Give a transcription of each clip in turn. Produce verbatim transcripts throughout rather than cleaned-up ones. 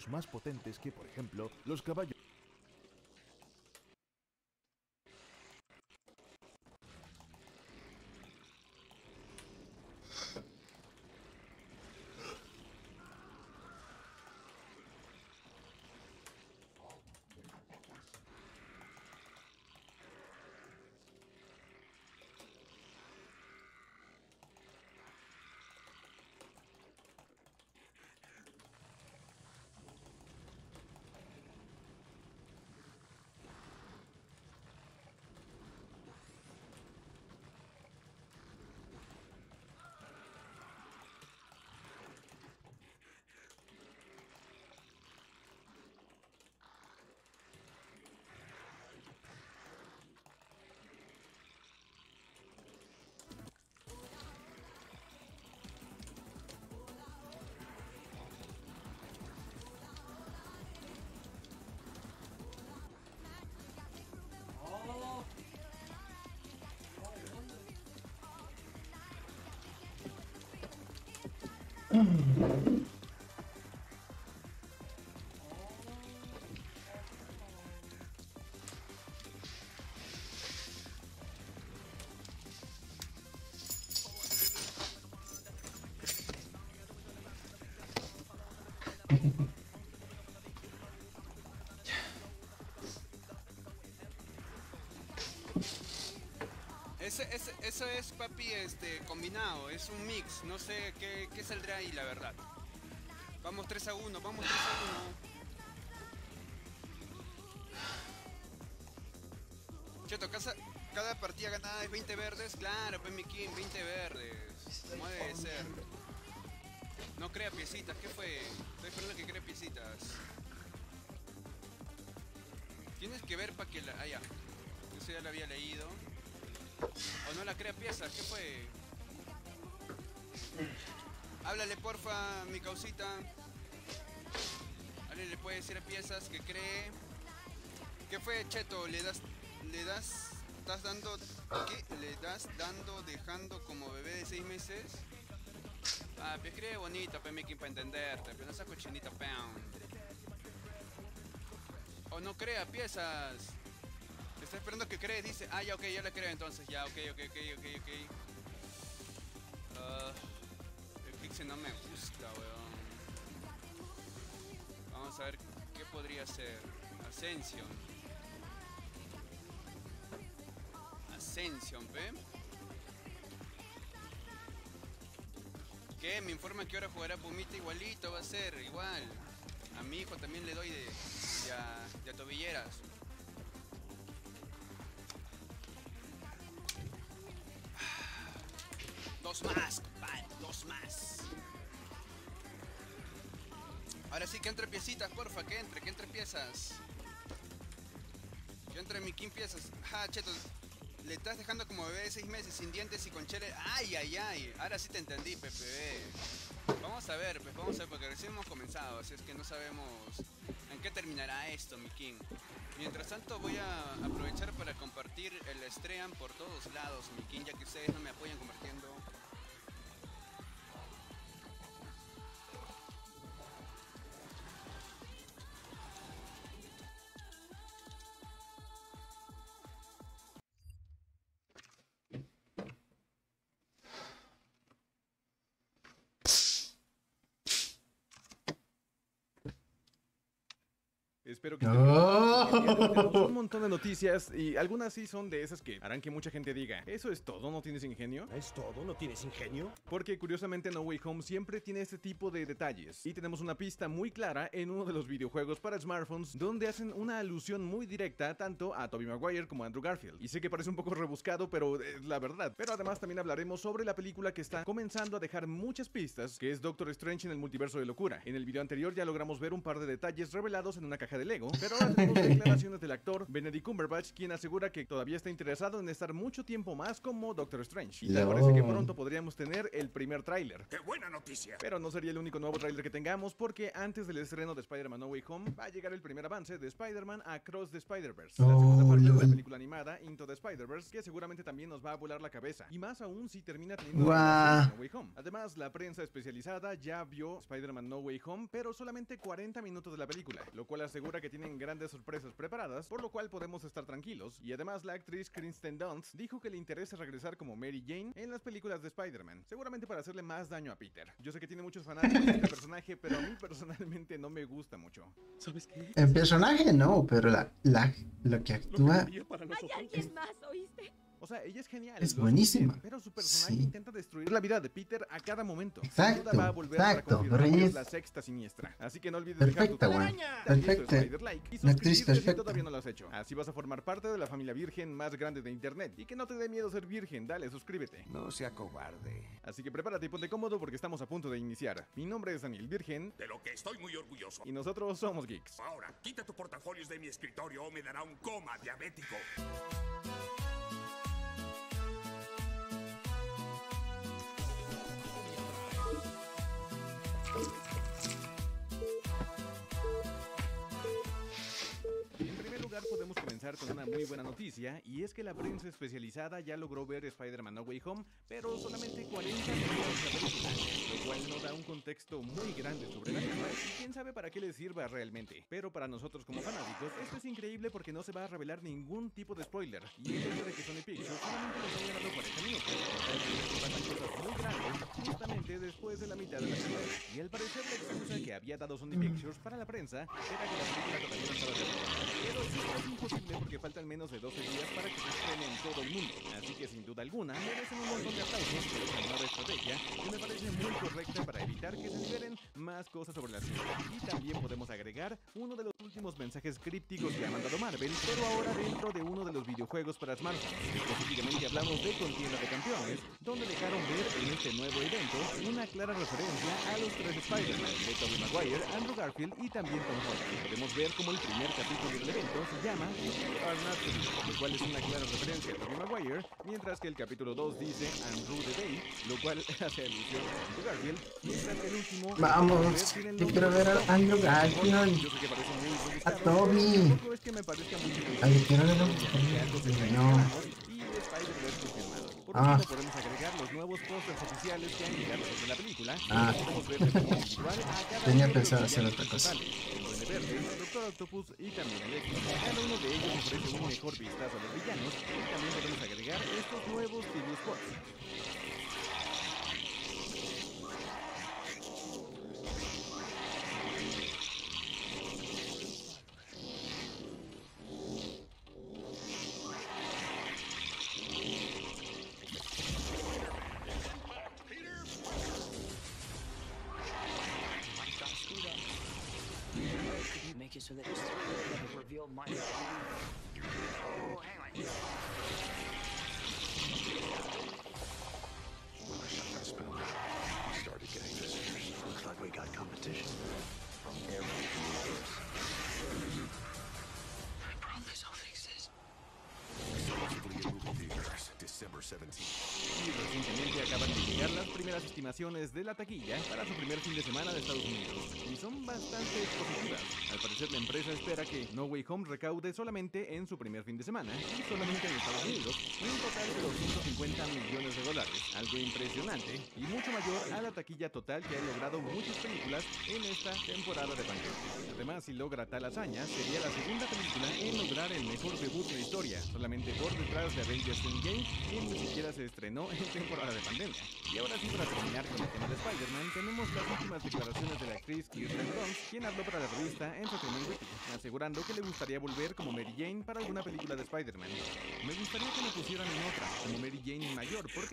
más potentes que, por ejemplo, los caballos. Ese, ese, eso es, papi, este, combinado, es un mix, no sé qué, qué saldrá ahí, la verdad. Vamos tres a uno, vamos tres a uno. Cheto, casa, cada partida ganada es veinte verdes, claro, pues mi king, veinte verdes. ¿Cómo debe ser? No crea piecitas, ¿qué fue? Estoy esperando que crea piecitas. Tienes que ver para que la... Ah, ya. Eso ya lo había leído. O no la crea piezas, ¿qué fue? Háblale porfa, mi causita. Alguien le puede decir a piezas que cree. ¿Qué fue, Cheto? ¿Le das... le das... estás dando... ¿qué? ¿Le das dando, dejando como bebé de seis meses? Ah, pues cree bonito, pe, Mickey, para entenderte, pero no esa cochinita, pound. O no crea piezas. Está esperando que cree, dice. Ah, ya, ok, ya la creo entonces. Ya, ok, ok, ok, ok, ok. Uh, el pixel no me gusta, weón. Vamos a ver qué podría ser. Ascension. Ascension, ¿ve? ¿Qué? Me informan que ahora jugará Pumita igualito, va a ser igual. A mi hijo también le doy de, de, a, de a tobilleras. Dos más, compadre, dos más. Ahora sí que entre piecitas, porfa, que entre, que entre piezas. Que entre mi king piezas. Ja, Cheto, le estás dejando como bebé de seis meses, sin dientes y con chele. Ay, ay, ay. Ahora sí te entendí, P P B. Vamos a ver, pues vamos a ver, porque recién hemos comenzado, así es que no sabemos en qué terminará esto, mi king. Mientras tanto voy a aprovechar para compartir el stream por todos lados, mi king, ya que ustedes no me apoyan compartiendo. Espero que estén bien. Tenemos un montón de noticias y algunas sí son de esas que harán que mucha gente diga: ¿eso es todo? ¿No tienes ingenio? ¿Es todo? ¿No tienes ingenio? Porque curiosamente No Way Home siempre tiene este tipo de detalles. Y tenemos una pista muy clara en uno de los videojuegos para smartphones donde hacen una alusión muy directa tanto a Tobey Maguire como a Andrew Garfield. Y sé que parece un poco rebuscado, pero es la verdad. Pero además también hablaremos sobre la película que está comenzando a dejar muchas pistas, que es Doctor Strange en el multiverso de locura. En el video anterior ya logramos ver un par de detalles revelados en una caja caja de Lego, pero ahora tenemos declaraciones del actor Benedict Cumberbatch, quien asegura que todavía está interesado en estar mucho tiempo más como Doctor Strange. Y tal No. parece que pronto podríamos tener el primer tráiler. ¡Qué buena noticia! Pero no sería el único nuevo tráiler que tengamos, porque antes del estreno de Spider-Man No Way Home va a llegar el primer avance de Spider-Man Across the Spider-Verse, la Oh, segunda parte de la lol. película animada Into the Spider-Verse, que seguramente también nos va a volar la cabeza, y más aún si termina teniendo Guau. relación con No Way Home. Además, la prensa especializada ya vio Spider-Man No Way Home, pero solamente cuarenta minutos de la película, lo cual asegura que tienen grandes sorpresas preparadas, por lo cual podemos estar tranquilos. Y además, la actriz Kristen Dunst dijo que le interesa regresar como Mary Jane en las películas de Spider-Man, seguramente para hacerle más daño a Peter. Yo sé que tiene muchos fanáticos de este personaje, pero a mí personalmente no me gusta mucho. ¿Sabes qué? El personaje no, pero la, la, lo que Lo que actúa quería para Hay nosotros. alguien más, ¿oíste? O sea, ella es genial. Es lo buenísima. hace bien, pero su personaje Sí. intenta destruir la vida de Peter a cada momento. Exacto, Sin duda va a volver para exacto, confirmar pero que ella es es la sexta siniestra. Así que no olvides dejar tu perfecta, güey. telaraña, tantito Perfecta. Spider-like, y Una actriz suscribirte si perfecta. todavía no lo has hecho. Así vas a formar parte de la familia virgen más grande de internet. Y que no te dé miedo ser virgen, dale, suscríbete. No sea cobarde. Así que prepárate y ponte cómodo porque estamos a punto de iniciar. Mi nombre es Daniel Virgen De lo que estoy muy orgulloso. y nosotros somos Geeks. Ahora, quita tu portafolios de mi escritorio o me dará un coma diabético. En primer lugar, podemos comenzar con una muy buena noticia, y es que la prensa especializada ya logró ver Spider-Man No Way Home, pero solamente cuarenta minutos de la película, lo cual no da un contexto muy grande sobre la misma, y quién sabe para qué les sirva realmente. Pero para nosotros como fanáticos, esto es increíble porque no se va a revelar ningún tipo de spoiler, y el hecho de que Sony Pictures solamente nos haya dado cuarenta minutos, tal vez que pasan cosas muy grandes justamente después de la mitad de la película. Y al parecer la excusa que había dado Sony Pictures para la prensa era que la película todavía no estaba terminada. Pero esto es imposible porque faltan menos de doce días para que se estrene en todo el mundo. Así que sin duda alguna merecen un montón de aplausos por esta nueva estrategia que me parece muy correcta para evitar que se liberen más cosas sobre la cinta. Y también podemos agregar uno de los últimos mensajes crípticos que ha mandado Marvel, pero ahora dentro de uno de los videojuegos para smartphones. Específicamente hablamos de Contienda de Campeones, donde dejaron ver en este nuevo evento una clara referencia a los tres Spider-Man, de Tobey Maguire, Andrew Garfield y también Tom Holland. Podemos ver como el primer capítulo del evento se llama We Are Not To Be, lo cual es una clara referencia a Tobey Maguire, mientras que el capítulo dos dice Andrew the Day, lo cual hace alusión a Andrew Garfield, mientras que el último... Vamos, yo quiero ver a Andrew Garfield. Yo sé que parece muy A rebuscado, Toby. pero tampoco es que me parezca muy Ay, quiero ver a que algo que ya No. esperamos y Spider-Verse confirmado. Por Ah. último, podemos agregar los nuevos pósters oficiales que han llegado sobre la película. Ah. Y podemos ver de forma individual a cada Tenía uno de los pensado hacer villanos otra cosa. principales, el Duende Verde, el Doctor Octopus y también Electro. Cada uno de ellos ofrece un mejor vistazo a los villanos y también podemos agregar estos nuevos T V spots. Make it so that it's never revealed my identity. Oh, hang on. Started getting visitors. Looks like we got competition from every universe. I promise I'll fix this. Exclusively in movie theaters, December seventeenth. Y recientemente acaban de llegar las primeras estimaciones de la taquilla para su primer fin de semana de Estados Unidos, y son bastante positivas. Al parecer la empresa espera que No Way Home recaude solamente en su primer fin de semana, y solamente en Estados Unidos, un total de doscientos cincuenta millones de dólares, algo impresionante, y mucho mayor a la taquilla total que han logrado muchas películas en esta temporada de pandemia. Además, si logra tal hazaña, sería la segunda película en lograr el mejor debut de la historia, solamente por detrás de Avengers Endgame, que ni siquiera se estrenó en temporada de pandemia. Y ahora sí, para terminar con el tema de Spider-Man, tenemos las últimas declaraciones de la actriz Kirsten Dunst, quien habló para la revista Entertainment Weekly, asegurando que le gustaría volver como Mary Jane para alguna película de Spider-Man. Me gustaría que me pusieran en otra, como Mary Jane mayor, ¿por qué no?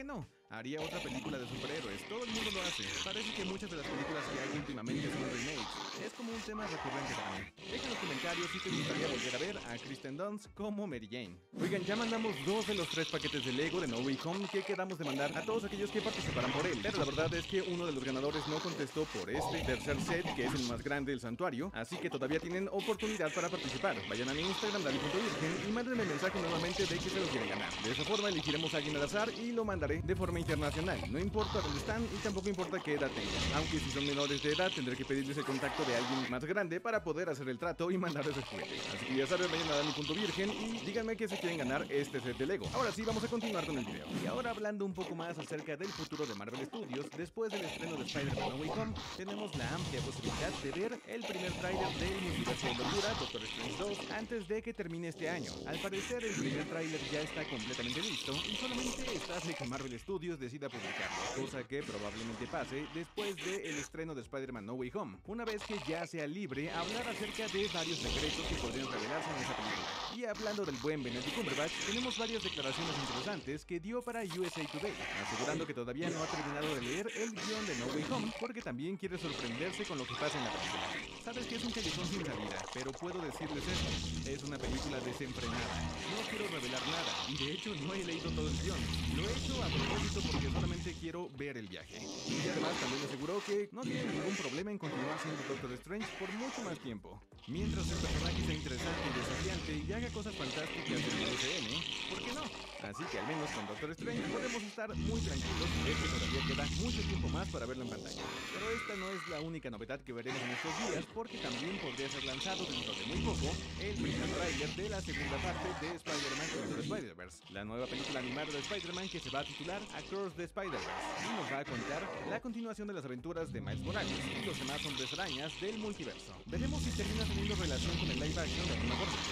haría otra película de superhéroes. Todo el mundo lo hace. Parece que muchas de las películas que hago últimamente son remakes. Es como un tema recurrente para mí. Deja en los comentarios si te gustaría volver a ver a Kristen Dunst como Mary Jane. Oigan, ya mandamos dos de los tres paquetes de Lego de No Way Home que quedamos de mandar a todos aquellos que participaran por él. Pero la verdad es que uno de los ganadores no contestó por este tercer set, que es el más grande del santuario, así que todavía tienen oportunidad para participar. Vayan a mi Instagram, dani punto virgen, y mándenme mensaje nuevamente de que se lo quieren ganar. De esa forma elegiremos a alguien al azar y lo mandaré de forma internacional. No importa dónde están y tampoco importa qué edad tengan. Aunque si son menores de edad, tendré que pedirles el contacto de alguien más grande para poder hacer el trato y mandarles el juguete. Así que ya saben, vayan a dani punto virgen y díganme que se quieren ganar este set de Lego. Ahora sí, vamos a continuar con el video. Y ahora, hablando un poco más acerca del futuro de Marvel Studios, después del estreno de Spider-Man No Way Home, tenemos la amplia posibilidad de ver el primer tráiler del multiverso de locura, Doctor Strange dos, antes de que termine este año. Al parecer, el primer tráiler ya está completamente listo y solamente está de que Marvel Studios decida publicarlo, cosa que probablemente pase después del estreno de Spider-Man No Way Home, una vez que ya sea libre hablar acerca de varios secretos que podrían revelarse en esa película. Y hablando del buen Benedict Cumberbatch, tenemos varias declaraciones interesantes que dio para U S A Today, asegurando que todavía no ha terminado de leer el guión de No Way Home porque también quiere sorprenderse con lo que pasa en la película. Sabes que es un callejón sin salida, pero puedo decirles esto, es una película desenfrenada. No quiero revelar nada, y de hecho no he leído todo el guión. Lo he hecho a propósito porque solamente quiero ver el viaje. Y además también aseguró que no tiene ningún problema en continuar siendo Doctor Strange por mucho más tiempo. Mientras el personaje sea interesante y desafiante y haga cosas fantásticas en el U C M, ¿por qué no? Así que al menos con Doctor Strange podemos estar muy tranquilos, es que todavía queda mucho tiempo más para verlo en pantalla. Pero esta no es la única novedad que veremos en estos días, porque también podría ser lanzado dentro de muy poco el primer tráiler de la segunda parte de Spider-Man Into the Spider-Verse, la nueva película animada de Spider-Man que se va a titular Across the Spider-Verse, y nos va a contar la continuación de las aventuras de Miles Morales y los demás hombres arañas del multiverso. Veremos si termina teniendo relación con el live action de alguna forma.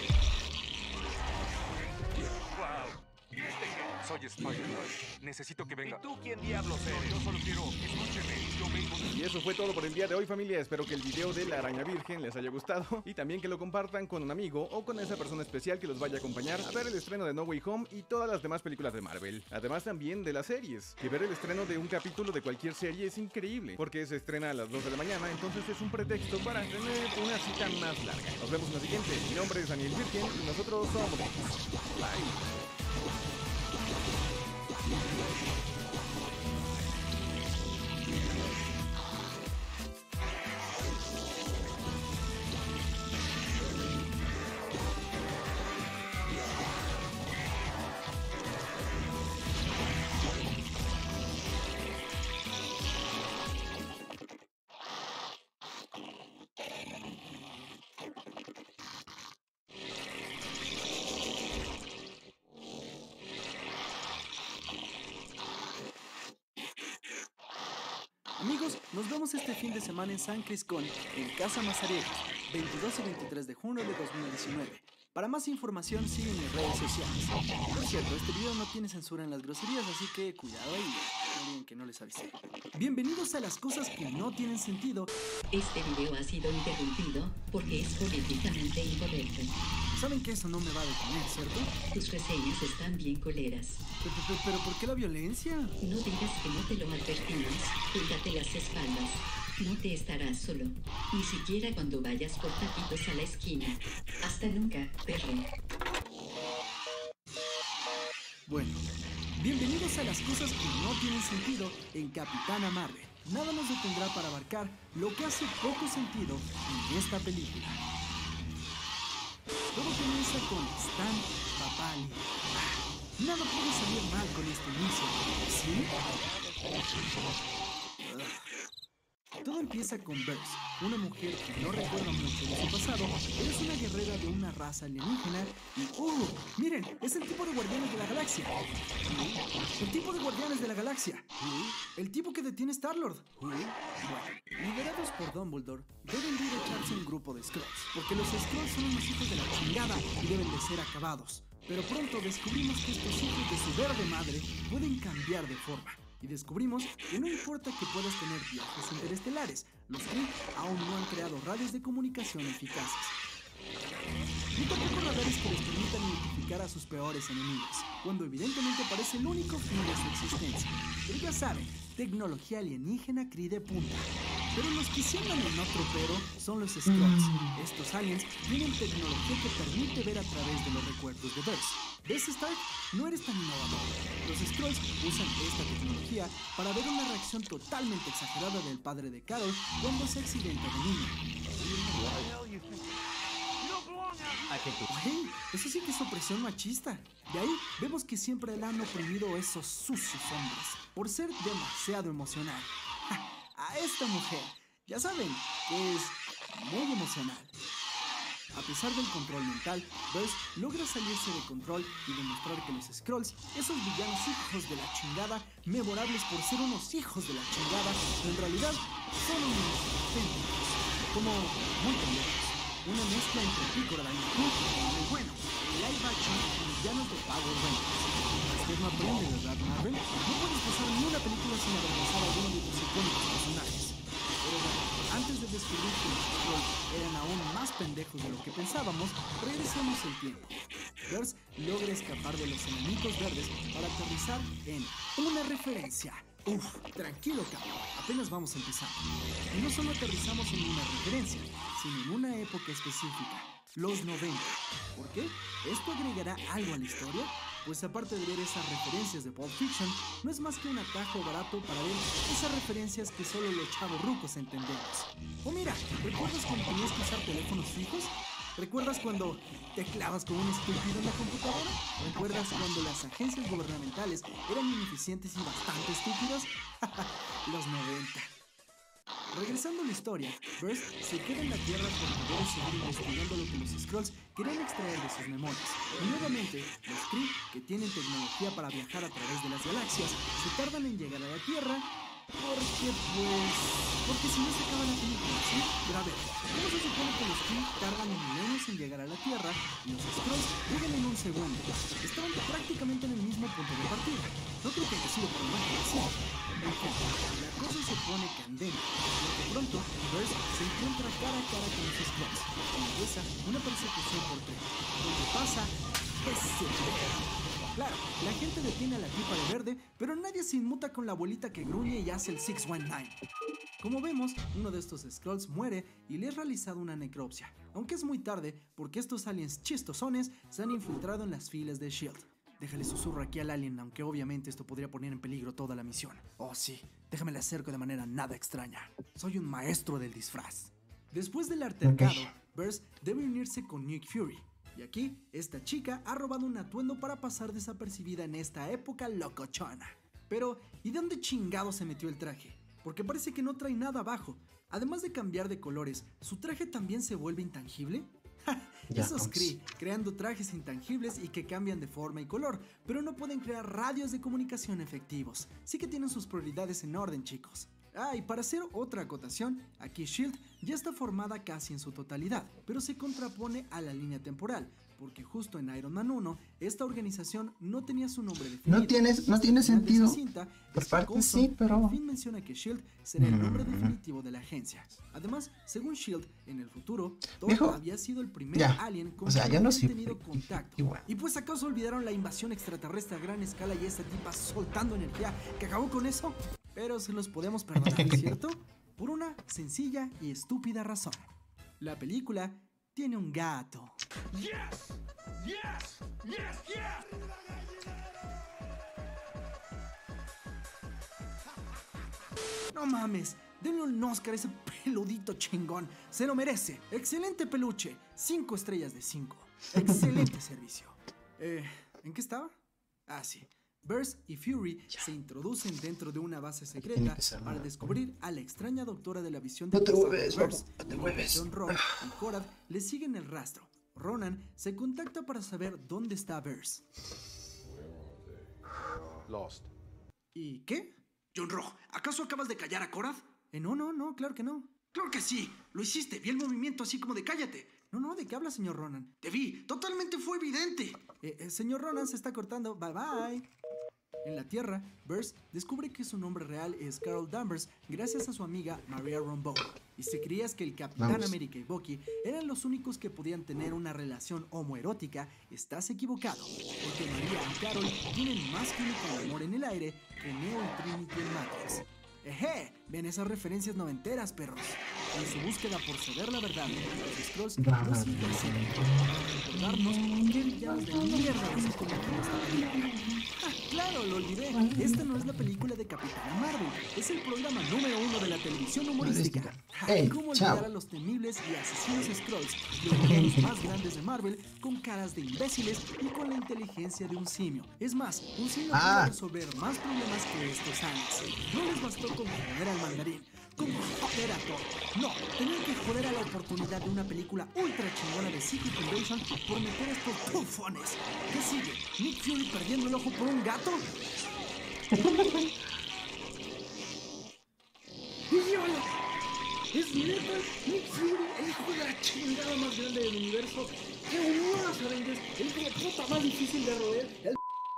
¡Wow! ¿Y este qué? Soy Spider-Man. Necesito que venga. ¿Y tú quién diablos eres? Yo solo quiero... Escúcheme, yo vengo... Y eso fue todo por el día de hoy, familia. Espero que el video de la araña virgen les haya gustado y también que lo compartan con un amigo o con esa persona especial que los vaya a acompañar a ver el estreno de No Way Home y todas las demás películas de Marvel. Además también de las series, que ver el estreno de un capítulo de cualquier serie es increíble, porque se estrena a las dos de la mañana, entonces es un pretexto para tener una cita más larga. Nos vemos en la siguiente. Mi nombre es Daniel Virgen y nosotros somos... Bye. Amigos, nos vemos este fin de semana en San Criscón, en Casa Mazariegos, veintidós y veintitrés de junio de dos mil diecinueve. Para más información, sigue en mis redes sociales. Por cierto, este video no tiene censura en las groserías, así que cuidado ahí, no digan que no les avisé. Bienvenidos a las cosas que no tienen sentido. Este video ha sido interrumpido porque es políticamente incorrecto. Saben que eso no me va a detener, ¿cierto? Tus reseñas están bien coleras. ¿Pero, pero, pero por qué la violencia? No digas que no te lo advertimos. Cuídate las espaldas. No te estarás solo. Ni siquiera cuando vayas por taquitos a la esquina. Hasta nunca, perro. Bueno, bienvenidos a las cosas que no tienen sentido en Capitana Marvel. Nada nos detendrá para abarcar lo que hace poco sentido en esta película. Todo comienza con Stan Papali. Nada puede salir mal con este inicio, ¿sí? Ugh. Todo empieza con Bers, una mujer que no recuerda mucho de su pasado, pero es una guerrera de una raza alienígena y ¡uh! ¡Miren! ¡Es el tipo de Guardianes de la Galaxia! ¡El tipo de Guardianes de la Galaxia! ¡El tipo que detiene Star-Lord! Bueno, liderados por Dumbledore, deben de ir a echarse un grupo de Skrulls, porque los Skrulls son unos hijos de la chingada y deben de ser acabados. Pero pronto descubrimos que estos hijos de su verde madre pueden cambiar de forma. Y descubrimos que no importa que puedas tener viajes interestelares, los Kree aún no han creado radios de comunicación eficaces. ni tampoco radares que les permitan identificar a sus peores enemigos, cuando evidentemente parece el único fin de su existencia. Pero ya saben, tecnología alienígena cri de punta. Pero los que sí andan en otro pero son los Skrulls. Estos aliens tienen tecnología que permite ver a través de los recuerdos de Verse. ¿Ves, Stark? No eres tan innovador. Los Skrulls usan esta tecnología para ver una reacción totalmente exagerada del padre de Carol cuando se accidenta de niño. Hey, eso sí que es opresión machista. De ahí vemos que siempre le han oprimido a esos sucios hombres por ser demasiado emocional. A esta mujer, ya saben, que es muy emocional. A pesar del control mental, Verse logra salirse de control y demostrar que los Skrulls, esos villanos hijos de la chingada, memorables por ser unos hijos de la chingada, en realidad son unos pendejos, como muy pendejos. Una mezcla entre Piccolo y muy bueno, live action y villanos de Power Rangers. Usted no aprende, ¿verdad, Marvel? No puedes pasar ni una película sin avergonzar a alguno de tus icónicos personajes. Pero bueno, antes de descubrir que los Skrulls eran aún más pendejos de lo que pensábamos, regresemos el tiempo. Verse logra escapar de los enemigos verdes para aterrizar en una referencia. Uf, tranquilo, cabrón, apenas vamos a empezar. Y no solo aterrizamos en una referencia, sino en una época específica, los noventa. ¿Por qué? ¿Esto agregará algo a la historia? Pues aparte de ver esas referencias de Pulp Fiction, no es más que un atajo barato para ver esas referencias que solo los chavos rucos entendemos. O mira, ¿recuerdas cuando tenías que usar teléfonos fijos? ¿Recuerdas cuando te clavas con un estúpido en la computadora? ¿Recuerdas cuando las agencias gubernamentales eran ineficientes y bastante estúpidas? Los noventa. Regresando a la historia, Verse se queda en la Tierra por poder seguir investigando lo que los Skrulls querían extraer de sus memorias. Y nuevamente, los Kree, que tienen tecnología para viajar a través de las galaxias, se tardan en llegar a la Tierra porque, pues... porque si no se acaba la película, ¿sí? Pero a ver, ¿cómo se supone que los Kree tardan milenios en llegar a la Tierra y los Skrulls llegan en un segundo? Estaban prácticamente en el mismo punto de partida. No creo que haya sido por magia así. En fin, la cosa se pone candente, porque pronto Verse se encuentra cara a cara con los Skrulls y empieza una persecución por tren, donde pasa ese tren. Claro, la gente detiene a la tipa de verde, pero nadie se inmuta con la abuelita que gruñe y hace el seis uno nueve. Como vemos, uno de estos Skrulls muere y le es realizada una necropsia, aunque es muy tarde porque estos aliens chistosones se han infiltrado en las filas de S H I E L D. Déjale susurro aquí al alien, aunque obviamente esto podría poner en peligro toda la misión. Oh sí, déjame le acerco de manera nada extraña. Soy un maestro del disfraz. Después del altercado, okay, Verse debe unirse con Nick Fury. Y aquí, esta chica ha robado un atuendo para pasar desapercibida en esta época locochona. Pero, ¿y de dónde chingado se metió el traje? Porque parece que no trae nada abajo. Además de cambiar de colores, ¿su traje también se vuelve intangible? Esos Kree, creando trajes intangibles y que cambian de forma y color, pero no pueden crear radios de comunicación efectivos. Sí que tienen sus prioridades en orden, chicos. Ah, y para hacer otra acotación, aquí S H I E L D ya está formada casi en su totalidad, pero se contrapone a la línea temporal, porque justo en Iron Man uno, esta organización no tenía su nombre definido. No, tienes, no tiene sentido. Cinta, por parte sí, pero... Por fin menciona que S H I E L D será el nombre definitivo de la agencia. Además, según S H I E L D, en el futuro, Thor había sido el primer ya. alien con o sea, quien ya no habían sé, tenido contacto. Igual. ¿Y pues acaso olvidaron la invasión extraterrestre a gran escala y esta tipa soltando energía que acabó con eso? Pero se los podemos perdonar, ¿cierto? Por una sencilla y estúpida razón. La película tiene un gato. Yes, yes, yes, yes. No mames, denle un Oscar a ese peludito chingón. Se lo merece. Excelente peluche. Cinco estrellas de cinco. Excelente servicio. Eh, ¿en qué estaba? Ah, sí. Verse y Fury ya. se introducen dentro de una base secreta para descubrir a la extraña doctora de la visión de no te mueves, Verse. no te mueves. John Rock y Korath le siguen el rastro. Ronan se contacta para saber dónde está Verse. Lost. ¿Y qué? John Rock, ¿acaso acabas de callar a Korath? Eh, no, no, no, claro que no. ¡Claro que sí! Lo hiciste, vi el movimiento así como de cállate. No, no, ¿de qué habla, señor Ronan? Te vi, totalmente fue evidente. Eh, eh, señor Ronan se está cortando, bye bye. En la Tierra, Burst descubre que su nombre real es Carol Danvers gracias a su amiga Maria Rambeau. Y si creías que el Capitán Vamos. América y Bucky eran los únicos que podían tener una relación homoerótica, estás equivocado, porque Maria y Carol tienen más química de amor en el aire que Neo y Trinity en Matrix. ¡Eje! Ven esas referencias noventeras, perros. En su búsqueda por saber la verdad, los Skrulls no siempre siguen para recordarnos qué villanos de mierda nos esconden en esta película. ¡Ah, claro! Lo olvidé. Esta no es la película de Capitana Marvel. Es el programa número uno de la televisión humorística. Hey, ¿Cómo chao. olvidar a los temibles y asesinos Skrulls, los villanos más grandes de Marvel, con caras de imbéciles y con la inteligencia de un simio? Es más, un simio Ah. puede resolver más problemas que estos años. No les bastó con joder al mandarín, con joder a Thor. No, tenían que joder a la oportunidad de una película ultra chingona de Secret Invasion por meter estos bufones. ¿Qué sigue? ¿Nick Fury perdiendo el ojo por un gato? ¡Idiota! ¿Es neta? Nick Fury, el hijo de la chingada más grande del universo, que unió a los Avengers, el hijo de puta más difícil de roer, el...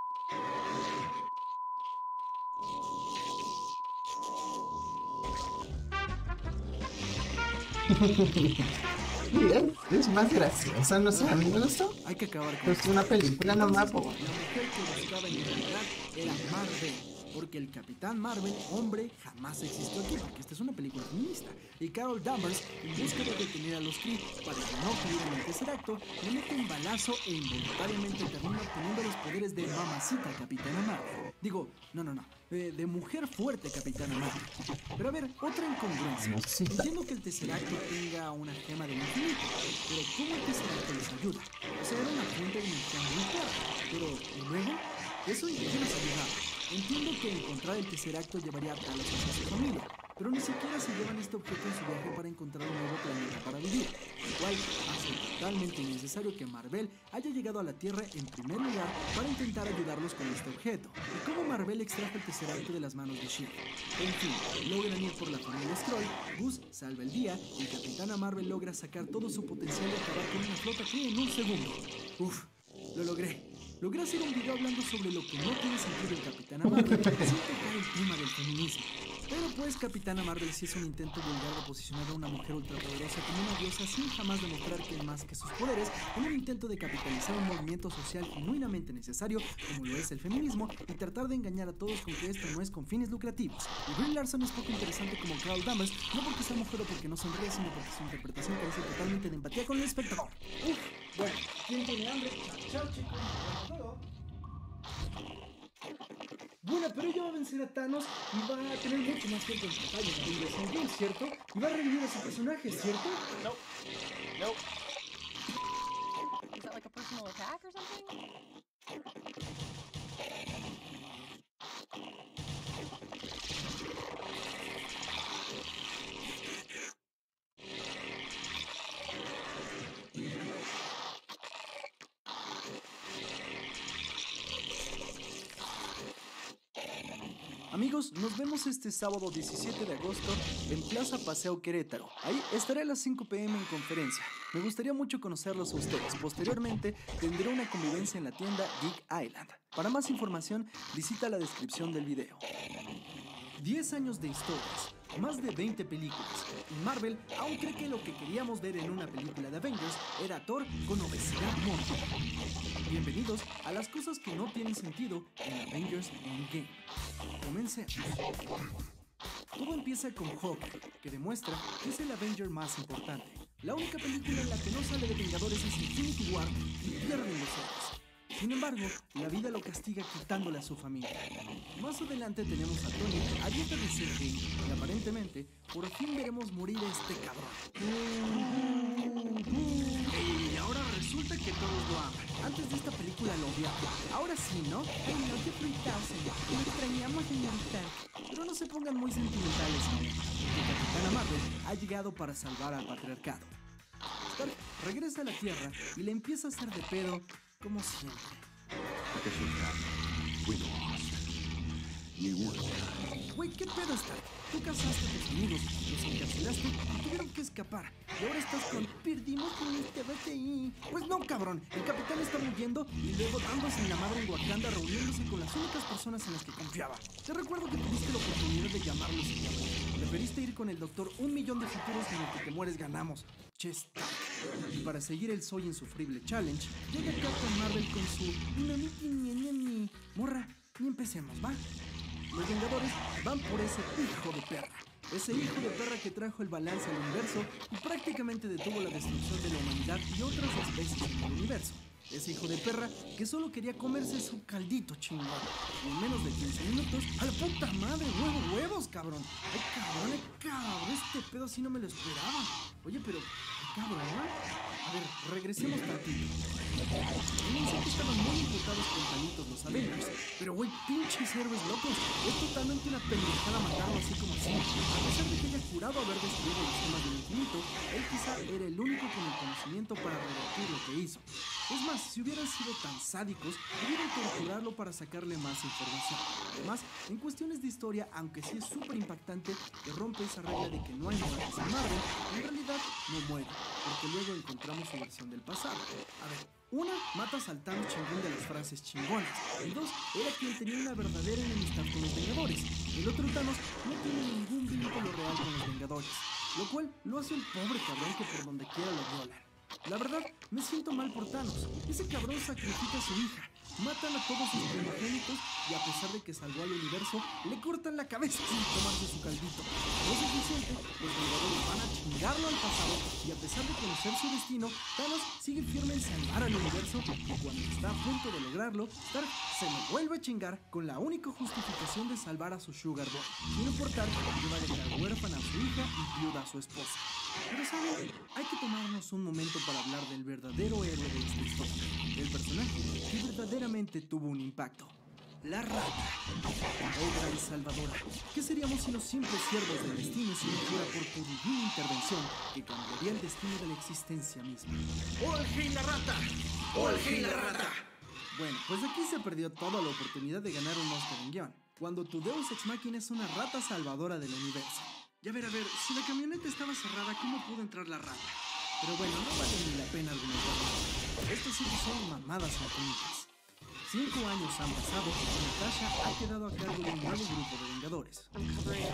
Mira, es más graciosa, no sé, a mí me gustó. Hay que acabar con Es una película nomás, po. La mujer que buscaba en realidad era Marvel, porque el Capitán Marvel, hombre, jamás existió aquí, porque esta es una película feminista. Y Carol Danvers, en busca de detener a los Kree para que no tuvieran el Tesseracto, le mete un balazo e involuntariamente termina obteniendo los poderes de mamacita Capitana Marvel. Digo, no, no, no, eh, de mujer fuerte Capitana Marvel. Pero a ver, otra incongruencia. Mamacita. Entiendo que el Tesseracto tenga una gema del infinito, pero ¿cómo el Tesseracto les ayuda? O sea, era una fuente de energía muy clara, pero ¿y luego? Eso ¿y qué nos ayudaba? Entiendo que encontrar el Tesseracto llevaría a Talos hacia su familia, pero ni siquiera se llevan este objeto en su viaje para encontrar un nuevo planeta para vivir, lo cual hace totalmente innecesario que Marvel haya llegado a la Tierra en primer lugar para intentar ayudarlos con este objeto, y cómo Marvel extrajo el Tesseracto de las manos de Shield. En fin, logran ir por la familia Skrull, Gus salva el día, y Capitana Marvel logra sacar todo su potencial y acabar con una flota que en un segundo. Uf, lo logré. Logré hacer un video hablando sobre lo que no tiene sentido en Capitana Marvel sin tocar el tema del feminismo. Pero pues Capitana Marvel sí es un intento vulgar de posicionar a una mujer ultrapoderosa como una diosa sin jamás demostrar que es más que sus poderes, en un intento de capitalizar un movimiento social genuinamente necesario como lo es el feminismo y tratar de engañar a todos con que esto no es con fines lucrativos. Y Brie Larson es poco interesante como Carol Danvers, no porque sea mujer o porque no sonríe, sino porque su interpretación carece totalmente de empatía con el espectador. Uf, bueno, ¿quién tiene hambre? Chao chicos. Bueno, pero ella va a vencer a Thanos y va a tener mucho más tiempo en pantalla en Avengers Endgame, ¿cierto? Y va a revivir a su personaje, ¿cierto? Nope. Nope. Is that like a personal attack or something? Amigos, nos vemos este sábado diecisiete de agosto en Plaza Paseo Querétaro. Ahí estaré a las cinco p m en conferencia. Me gustaría mucho conocerlos a ustedes. Posteriormente, tendré una convivencia en la tienda Geek Island. Para más información, visita la descripción del video. diez años de historias, más de veinte películas, y Marvel aún cree que lo que queríamos ver en una película de Avengers era Thor con obesidad mórbida. Bienvenidos a las cosas que no tienen sentido en Avengers Endgame. Comencemos. Todo empieza con Hawkeye, que demuestra que es el Avenger más importante. La única película en la que no sale de Vengadores es Infinity War y pierden los héroes. Sin embargo, la vida lo castiga quitándole a su familia. Más adelante tenemos a Tony a dieta de C G I y aparentemente por fin veremos morir a este cabrón. Y ahora resulta que todos lo aman. Antes de esta película lo odiaba. Ahora sí, ¿no? Ay, no te fritasen. Lo extrañamos, señorita. Pero no se pongan muy sentimentales ahora. Que Capitana Marvel ha llegado para salvar al patriarcado. Stark regresa a la Tierra y le empieza a hacer de pedo como siempre. We lost. You won. Güey, ¿qué pedo, Stark? Tú cazaste a tus amigos, los encarcelaste y tuvieron que escapar. Y ahora estás con... Perdimos con este B T I. Pues no, cabrón. El capitán está muriendo y luego dándose en la madre en Wakanda, reuniéndose con las únicas personas en las que confiaba. Te recuerdo que tuviste la oportunidad de llamarlos y llamar. Preferiste ir con el doctor un millón de futuros en el que te mueres ganamos. Che, Stark. Y para seguir el Soy Insufrible Challenge, llega Captain Marvel con su... No, ni, ni, ni, ni. Morra, ni empecemos, ¿va? Los Vengadores van por ese hijo de perra. Ese hijo de perra que trajo el balance al universo y prácticamente detuvo la destrucción de la humanidad y otras especies en el universo. Ese hijo de perra que solo quería comerse su caldito chingón. Y en menos de quince minutos, ¡a la puta madre! ¡Huevo, huevos, cabrón! ¡Ay, cabrón, ay, cabrón! Este pedo sí no me lo esperaba. Oye, pero... ¡ay, cabrón! A ver, regresemos tantito. Pensé que estaban muy imputados con palitos los Avengers, pero güey, pinches héroes locos. Es totalmente una pendejada matarlo así como así. A pesar de que haya jurado haber destruido los temas del infinito, él quizá era el único con el conocimiento para revertir lo que hizo. Es más, si hubieran sido tan sádicos, pudieron torturarlo para sacarle más información. Además, en cuestiones de historia, aunque sí es súper impactante, que rompe esa regla de que no hay muertes en Marvel, en realidad no muere, porque luego encontramos su versión del pasado. A ver, una, matas al Thanos chingón de las frases chingonas. El dos, era quien tenía una verdadera enemistad con los Vengadores. El otro Thanos no tiene ningún vínculo real con los Vengadores, lo cual lo hace un pobre cabrón que por donde quiera lo violan. La verdad, me siento mal por Thanos. Ese cabrón sacrifica a su hija, matan a todos sus primogénitos y a pesar de que salvó al universo, le cortan la cabeza sin tomarse su caldito. No es suficiente, los Vengadores van a chingarlo al pasado y a pesar de conocer su destino, Thanos sigue firme en salvar al universo y cuando está a punto de lograrlo, Stark se lo vuelve a chingar con la única justificación de salvar a su Sugar Boy, sin importar que iba a dejar huérfana a su hija y viuda a su esposa. Pero saben, hay que tomarnos un momento para hablar del verdadero héroe de esta historia, del personaje que verdaderamente tuvo un impacto. La Rata, obra y salvadora. ¿Qué seríamos sin los simples siervos del destino si no fuera por tu divina intervención que cambiaría el destino de la existencia misma? ¡Olgin la Rata! ¡Olgin la Rata! Bueno, pues aquí se perdió toda la oportunidad de ganar un Oscar en guión, cuando tu Deus Ex Machina es una rata salvadora del universo. Y a ver, a ver, si la camioneta estaba cerrada, ¿cómo pudo entrar la rata? Pero bueno, no vale ni la pena argumentar. Estos sí son mamadas infinitas. Cinco años han pasado y Natasha ha quedado a cargo de un nuevo grupo de Vengadores. Ah,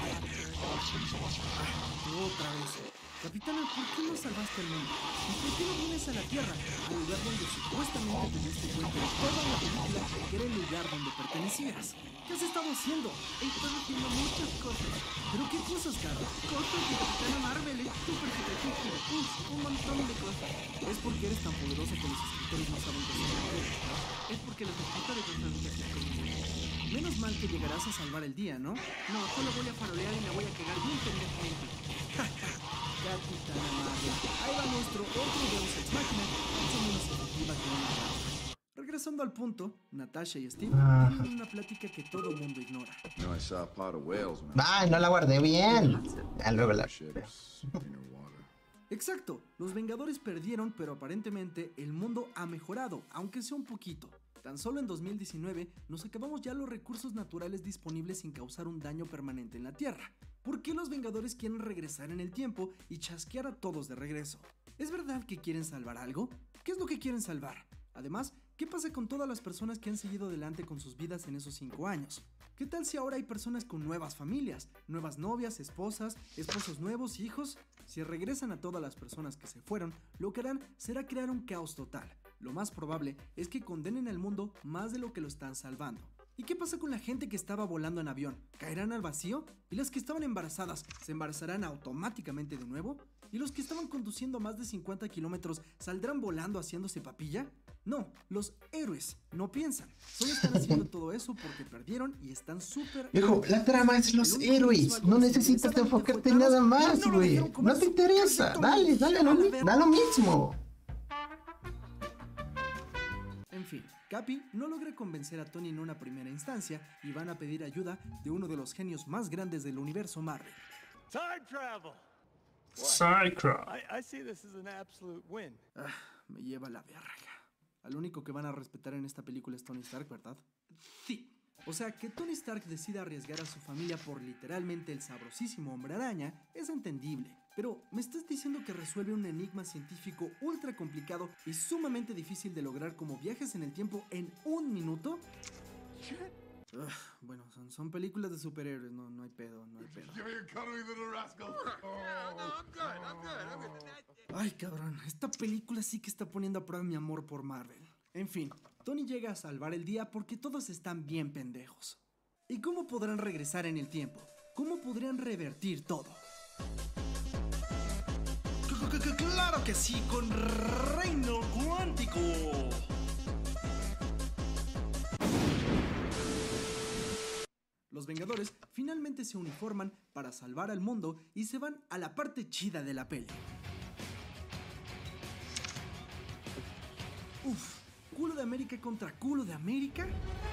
otra vez. Capitana, ¿por qué no salvaste al mundo? ¿Y por qué no vienes a la Tierra, al lugar donde supuestamente te diste cuenta de toda la película que era el lugar donde pertenecías? ¿Qué has estado haciendo? He estado haciendo muchas cosas. ¿Pero qué cosas, cara? Cosas de Capitana Marvel, es súper superficial. Uf, un montón de cosas. Es porque eres tan poderosa que los escritores no saben qué hacer, ¿no? Es porque los escritores no saben qué hacer conmigo. Menos mal que llegarás a salvar el día, ¿no? No, solo voy a farolear y me voy a quedar bien pendejamente. Capitana Marvel. Ahí va nuestro otro Deus Ex Machina, mucho menos efectiva que una rata. Regresando al punto, Natasha y Steve Ah. tienen una plática que todo mundo ignora. You know, I saw a pod of whales when I Ay, no la guardé bien. Ya luego la... was ships underwater. Exacto, los Vengadores perdieron, pero aparentemente el mundo ha mejorado, aunque sea un poquito. Tan solo en dos mil diecinueve nos acabamos ya los recursos naturales disponibles sin causar un daño permanente en la Tierra. ¿Por qué los Vengadores quieren regresar en el tiempo y chasquear a todos de regreso? ¿Es verdad que quieren salvar algo? ¿Qué es lo que quieren salvar? Además, ¿qué pasa con todas las personas que han seguido adelante con sus vidas en esos cinco años? ¿Qué tal si ahora hay personas con nuevas familias, nuevas novias, esposas, esposos nuevos, hijos? Si regresan a todas las personas que se fueron, lo que harán será crear un caos total. Lo más probable es que condenen al mundo más de lo que lo están salvando. ¿Y qué pasa con la gente que estaba volando en avión? ¿Caerán al vacío? ¿Y las que estaban embarazadas se embarazarán automáticamente de nuevo? ¿Y los que estaban conduciendo más de cincuenta kilómetros saldrán volando haciéndose papilla? No, los héroes no piensan. Solo están haciendo todo eso porque perdieron y están súper... Hijo, la trama es los héroes. No necesitas enfocarte en nada más, güey. No te interesa. Dale, dale, lo, mi- da lo mismo. En fin, Capi no logra convencer a Tony en una primera instancia y van a pedir ayuda de uno de los genios más grandes del universo Marvel. Time travel. Cyclops. I, I see this as an absolute win. Ah, me lleva la verga. Al único que van a respetar en esta película es Tony Stark, ¿verdad? Sí. O sea, que Tony Stark decida arriesgar a su familia por literalmente el sabrosísimo Hombre Araña es entendible. Pero, ¿me estás diciendo que resuelve un enigma científico ultra complicado y sumamente difícil de lograr como viajes en el tiempo en un minuto? Ugh, bueno, son, son películas de superhéroes, no, no hay pedo, no hay pedo. Ay, cabrón, esta película sí que está poniendo a prueba mi amor por Marvel. En fin, Tony llega a salvar el día porque todos están bien pendejos. ¿Y cómo podrán regresar en el tiempo? ¿Cómo podrían revertir todo? ¡Claro que sí! ¡Con Reino Cuántico! Los Vengadores finalmente se uniforman para salvar al mundo y se van a la parte chida de la peli. Uf, culo de América contra culo de América.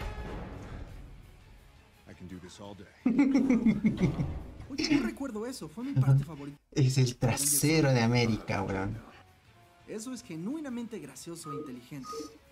I can do this all day. Oye, no recuerdo eso, fue mi parte favorita. Es el trasero de América, weón. Eso es genuinamente gracioso e inteligente.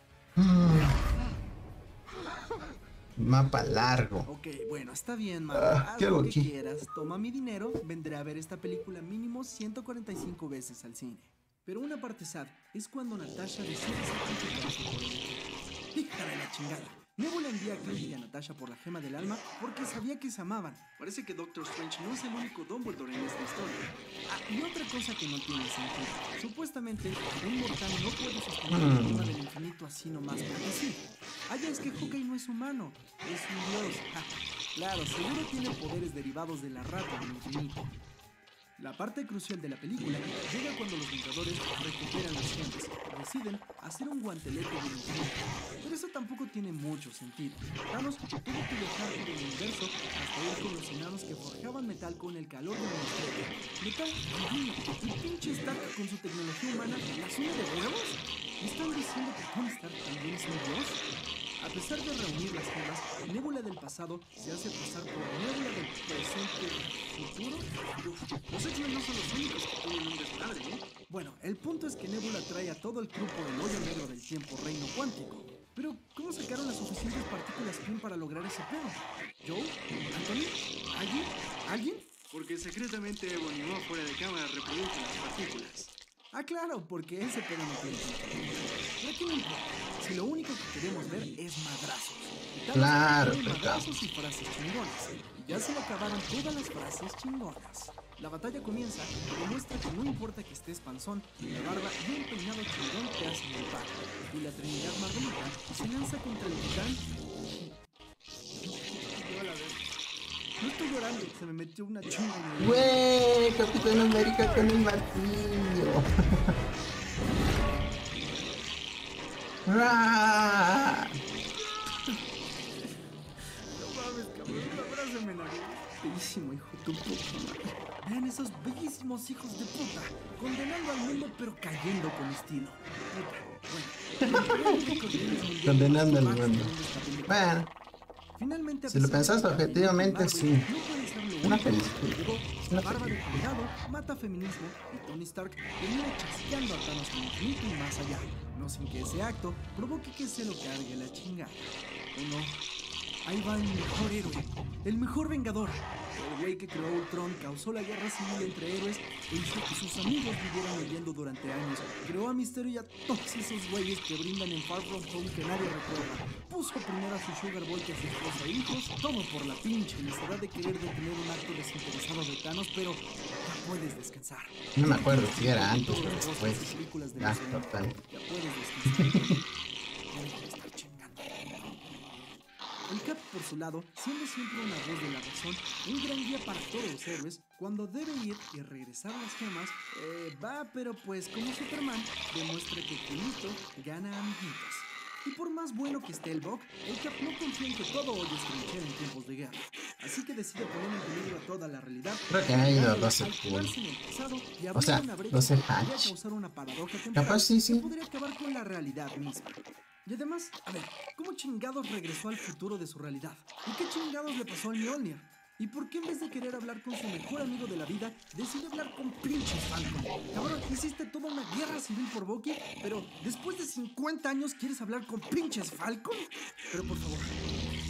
Mapa largo. Ok, bueno, está bien, Marvel. Ah, Haz ¿qué hago lo que aquí? quieras, toma mi dinero, vendré a ver esta película mínimo ciento cuarenta y cinco veces al cine. Pero una parte sad es cuando Natasha decide sacrificarse por el equipo. Hija de la chingada. Nebula envía a Clint y a Natasha por la gema del alma porque sabía que se amaban. Parece que Doctor Strange no es el único Dumbledore en esta historia. Ah, y otra cosa que no tiene sentido. Supuestamente, un mortal no puede sostener la gema del infinito así nomás porque sí. Ah, ya es que Hawkeye no es humano, es un dios. Ah, claro, seguro tiene poderes derivados de la rata del infinito. La parte crucial de la película llega cuando los Vengadores recuperan las gemas y deciden hacer un guantelete del infinito. Pero eso tampoco tiene mucho sentido. Thanos tuvo que viajar por el universo hasta ir con los enanos que forjaban metal con el calor de la estrella. Metal divino. ¿Y pinche Stark con su tecnología humana las une de huevos? ¿Me están diciendo que Tony Stark también es un dios? A pesar de reunir las gemas, Nebula del pasado se hace pasar por Nebula del presente futuro. Uf, los X-Men no son los únicos que tienen un desmadre, ¿eh? Bueno, el punto es que Nebula trae a todo el grupo del hoyo negro del tiempo Reino Cuántico. Pero, ¿cómo sacaron las suficientes partículas P I M para lograr ese pedo? ¿Joe? ¿Anthony? ¿Alguien? ¿Alguien? Porque secretamente Evo animó fuera de cámara reproduce las partículas. Ah, claro, porque ese pedo no tiene sentido. Pero ¿qué no importa? Si lo único que queremos ver es madrazos. Claro, madrazos y frases chingonas. Y ya se le acabaron todas las frases chingonas. La batalla comienza y demuestra que no importa que estés panzón, la barba y un peinado chingón te hacen el paro. Y la Trinidad Marvelita se lanza contra el titán. No estoy llorando, se me metió una chinga en el... ¡Wey! Capitán América con el martillo. ¡Ah! No mames, cabrón, abrázame, nariz. Bellísimo hijo de tu puta madre. Vean esos bellísimos hijos de puta, condenando al mundo pero cayendo con estilo. Bueno, condenando al mundo. Bueno. Finalmente, si lo pensaste objetivamente, sí. Una película. La barba de cuidado mata feminismo y Tony Stark termina chasqueando a Thanos al infinito y más allá. No sin que ese acto provoque que se lo cargue la chingada. ¿O no? Ahí va el mejor héroe, el mejor vengador. El güey que creó Ultron, causó la guerra civil entre héroes e hizo que sus amigos vivieran huyendo durante años. Creó a Misterio y a todos esos güeyes que brindan en Far From Home que nadie recuerda. Puso primero a su Sugar Boy que a su esposa e hijos, todo por la pinche necesidad de querer detener un acto desinteresado de Thanos, pero ya puedes descansar. No me acuerdo si era antes o después. Ah, total. Ya puedes descansar. El Cap, por su lado, siendo siempre una voz de la razón, un gran guía para todos los héroes, cuando debe ir y regresar las gemas, eh, va, pero pues como Superman, demuestra que Quinito gana amiguitos. Y por más bueno que esté el Buck, el Cap no confía en que todo hoy es trinchera en tiempos de guerra. Así que decide poner en peligro a toda la realidad. Creo que ha ido doce cool. O sea, doce hatch. Causar una paradoja capaz sí, sí. Que podría acabar con la realidad misma. Y además, a ver, ¿cómo chingados regresó al futuro de su realidad? ¿Y qué chingados le pasó al Mjolnir? ¿Y por qué en vez de querer hablar con su mejor amigo de la vida, decide hablar con pinches Falcon? Cabrón, hiciste toda una guerra civil por Bucky, pero después de cincuenta años quieres hablar con pinches Falcon? Pero por favor,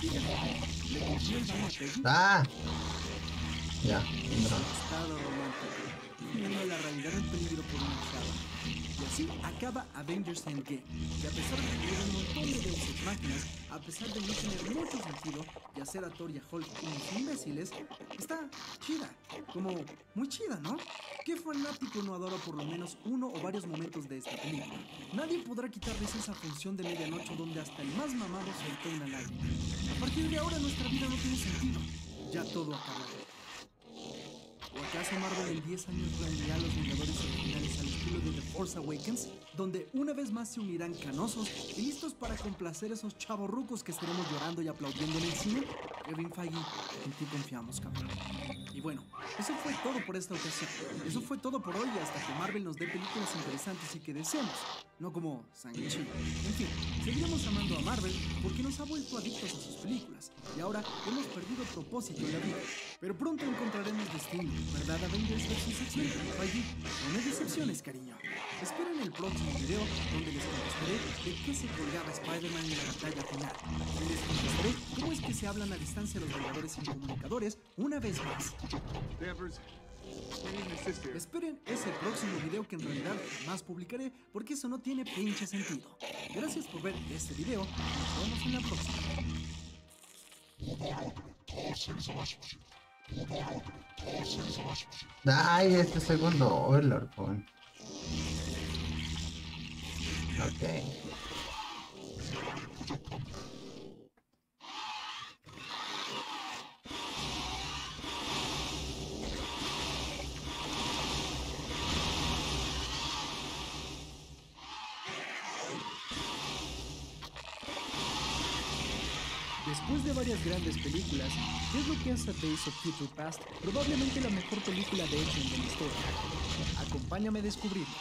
Fíjate, le cogió el baño a Peggy. Ah. Ya, un dron. Estado romántico, viendo la realidad del peligro por una chava. Y así acaba Avengers Endgame. Y a pesar de tener un montón de Deus Ex Máquinas, a pesar de no tener mucho sentido y hacer a Thor y a Hulk unos imbéciles, está chida. Como muy chida, ¿no? ¿Qué fanático no adora por lo menos uno o varios momentos de esta película? Nadie podrá quitarles esa función de medianoche donde hasta el más mamado soltó una lágrima. A partir de ahora nuestra vida no tiene sentido. Ya todo acabó. ¿O acaso Marvel en diez años reunirá a los Vengadores originales al estilo de The Force Awakens? Donde una vez más se unirán canosos y listos para complacer a esos chavorrucos que estaremos llorando y aplaudiendo en el cine. Kevin Feige, en ti confiamos, cabrón. Y bueno, eso fue todo por esta ocasión. Eso fue todo por hoy hasta que Marvel nos dé películas interesantes y que deseemos. No como Shang-Chi. En fin, seguiremos amando a Marvel porque nos ha vuelto adictos a sus películas. Y ahora hemos perdido propósito en la vida. Pero pronto encontraremos destino, ¿verdad, Avengers versus X-Men? Feige, no me decepciones, cariño. Esperen el próximo video donde les contestaré de qué se colgaba Spider-Man en la batalla final. Y les contestaré cómo es que se hablan a distancia los Vengadores y comunicadores una vez más. Esperen ese próximo video que en realidad jamás publicaré porque eso no tiene pinche sentido. Gracias por ver este video. Nos vemos en la próxima. Ay, este segundo Overlord, con. Ok. Después de varias grandes películas, ¿qué es lo que hace Days of Future Past probablemente la mejor película de X-Men de la historia? Acompáñame a descubrirlo.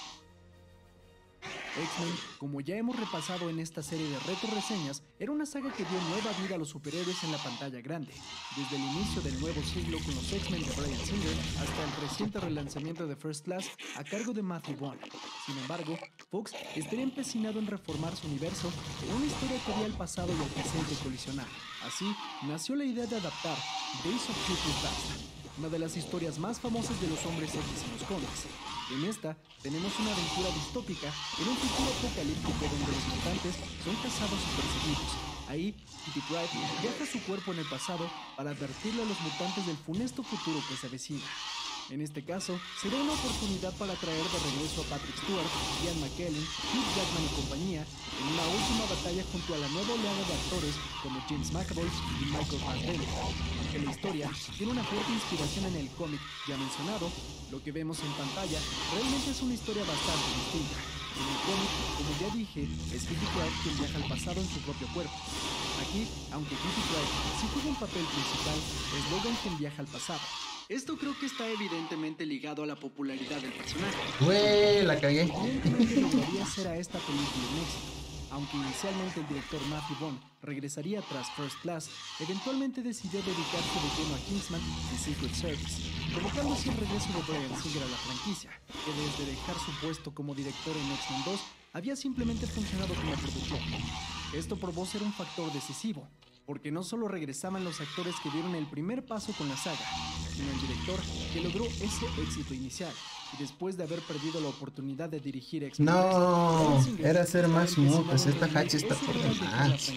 X-Men, como ya hemos repasado en esta serie de retro reseñas, era una saga que dio nueva vida a los superhéroes en la pantalla grande, desde el inicio del nuevo siglo con los X-Men de Bryan Singer hasta el reciente relanzamiento de First Class a cargo de Matthew Vaughn. Sin embargo, Fox estaría empecinado en reformar su universo con una historia que haría el pasado y el presente colisionar. Así, nació la idea de adaptar Days of Future Past, una de las historias más famosas de los hombres X en los cómics. En esta, tenemos una aventura distópica en un futuro apocalíptico donde los mutantes son cazados y perseguidos. Ahí, Kitty Pryde viaja su cuerpo en el pasado para advertirle a los mutantes del funesto futuro que se avecina. En este caso, será una oportunidad para traer de regreso a Patrick Stewart, Ian McKellen, Hugh Jackman y compañía en una última batalla junto a la nueva oleada de actores como James McAvoy y Michael Fassbender. Aunque la historia tiene una fuerte inspiración en el cómic ya mencionado, lo que vemos en pantalla realmente es una historia bastante distinta. En el cómic, como ya dije, es Kitty Pryde quien viaja al pasado en su propio cuerpo. Aquí, aunque Kitty Pryde sí juega un papel principal, es Logan quien viaja al pasado. Esto creo que está evidentemente ligado a la popularidad del personaje. Güey, la cagué. Evidentemente lograría hacer a esta película un éxito. Aunque inicialmente el director Matthew Vaughn regresaría tras First Class, eventualmente decidió dedicarse de lleno a Kingsman y Secret Service, provocando así el regreso de Bryan Singer a la franquicia, que desde dejar su puesto como director en X-Men dos, había simplemente funcionado como productor. Esto probó ser un factor decisivo, porque no solo regresaban los actores que dieron el primer paso con la saga, sino el director que logró ese éxito inicial. Y después de haber perdido la oportunidad de dirigir X-Men, no, era ser más smooth, pues esta Hachi está por demás.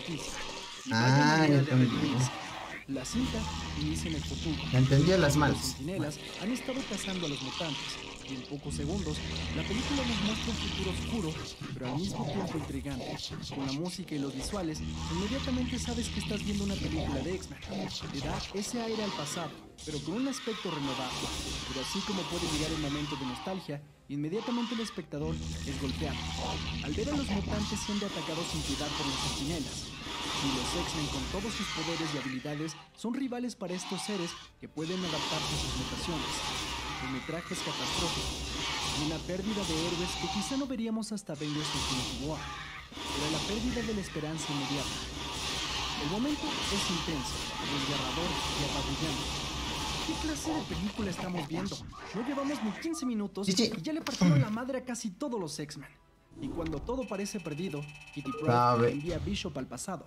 Ah, ya entendí. La cinta inicia en el futuro. Entendí las malas. Los centinelas han estado cazando a los mutantes. Y en pocos segundos, la película nos muestra un futuro oscuro, pero al mismo tiempo intrigante. Con la música y los visuales, inmediatamente sabes que estás viendo una película de X-Men. Le da ese aire al pasado, pero con un aspecto renovado. Pero así como puede llegar un momento de nostalgia, inmediatamente el espectador es golpeado al ver a los mutantes siendo atacados sin piedad por los centinelas. Y los X-Men, con todos sus poderes y habilidades, son rivales para estos seres que pueden adaptarse a sus mutaciones. El metraje es catastrófico, y una pérdida de héroes que quizá no veríamos hasta Avengers Infinity War, pero la pérdida de la esperanza inmediata. El momento es intenso, desgarrador y apabullante. ¿Qué clase de película estamos viendo? No llevamos ni quince minutos y ya le partieron la madre a casi todos los X-Men. Y cuando todo parece perdido, Kitty Pryde envía a Bishop al pasado.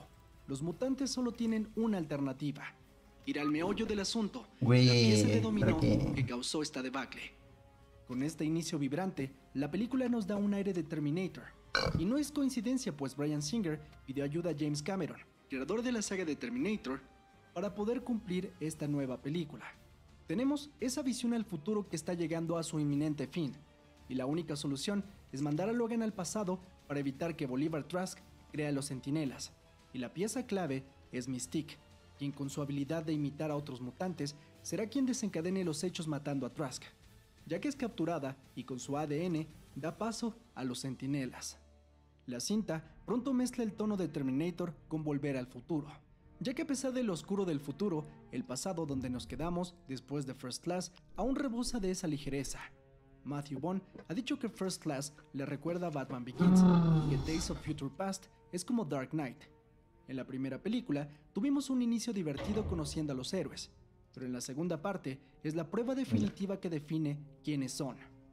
los mutantes solo tienen una alternativa: ir al meollo del asunto, Güey, la pieza de dominó ¿pero qué? que causó esta debacle. Con este inicio vibrante, la película nos da un aire de Terminator. Y no es coincidencia, pues Bryan Singer pidió ayuda a James Cameron, creador de la saga de Terminator, para poder cumplir esta nueva película. Tenemos esa visión al futuro que está llegando a su inminente fin, y la única solución es mandar a Logan al pasado para evitar que Bolivar Trask crea a los Centinelas. Y la pieza clave es Mystique, quien con su habilidad de imitar a otros mutantes será quien desencadene los hechos matando a Trask, ya que es capturada y con su A D N da paso a los Centinelas. La cinta pronto mezcla el tono de Terminator con Volver al Futuro, ya que a pesar de lo oscuro del futuro, el pasado donde nos quedamos después de First Class aún rebosa de esa ligereza. Matthew Vaughn ha dicho que First Class le recuerda a Batman Begins y que Days of Future Past es como Dark Knight. En la primera película tuvimos un inicio divertido conociendo a los héroes, pero en la segunda parte es la prueba definitiva que define quiénes son.